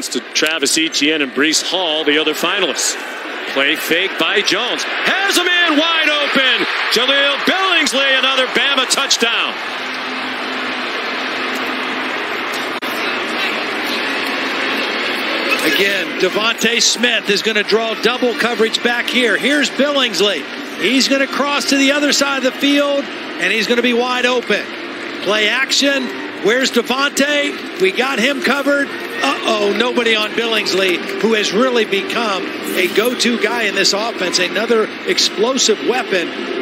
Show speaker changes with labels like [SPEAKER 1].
[SPEAKER 1] happens to Travis Etienne and Breece Hall, the other finalists. Play fake by Jones. Has him in wide open. Jaleel Billingsley, another Bama touchdown.
[SPEAKER 2] Again, Devontae Smith is going to draw double coverage back here. Here's Billingsley. He's going to cross to the other side of the field, and he's going to be wide open. Play action. Where's Devontae? We got him covered. Uh-oh, nobody on Billingsley, who has really become a go-to guy in this offense. Another explosive weapon